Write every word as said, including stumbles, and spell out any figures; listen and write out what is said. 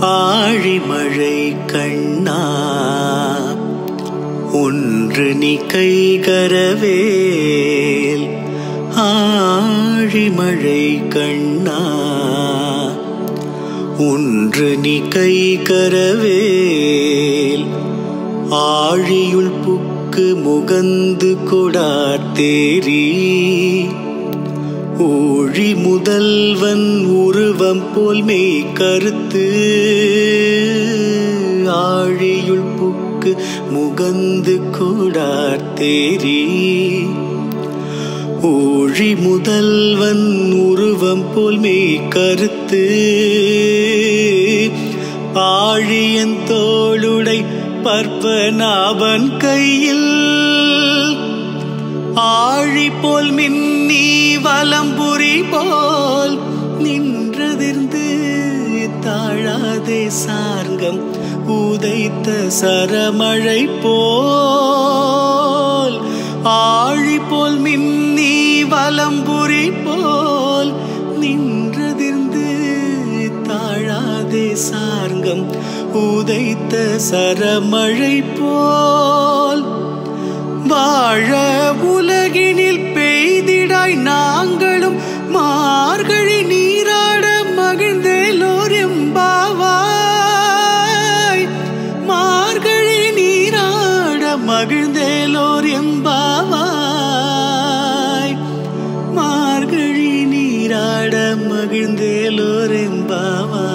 ஆழிமழை கண்ணா ஒன்று நீ கைகரவேல். ஆழிமழை கண்ணா ஒன்று நீ கைகரவேல். ஆழியுள் புக்கு முகந்து கொடாத்தேரி ஊழி முதல்வன் உருவம் போல் மெய் கருத்து. ஆழியுள் புக்கு முகந்து கொடாத்தேரி ஊழி முதல்வன் உருவம் போல் மெய் கருத்து. ஆழியன் தோளுடை பற்பநாபன் கையில் ஆழி போல் மின்னி வலம்புரி போல் நின்றதிர்ந்து தாழாதே சார்கம் உதைத்த சரமழை போல். ஆழி போல் மின்னி வலம்புரி போல் நின்றதிர்ந்து தாழாதே சார்கம் உதைத்த சரமழை போல். வாழ உலகினில் பெய்திடாய் நாங்களும் மார்கழி நீராட மகிழ்ந்தேலோர் எம்பாவாய். மார்கழி நீராட மகிழ்ந்தேலோர் எம்பாவாய். மார்கழி நீராட மகிழ்ந்தேலோர் எம்பாவாய்.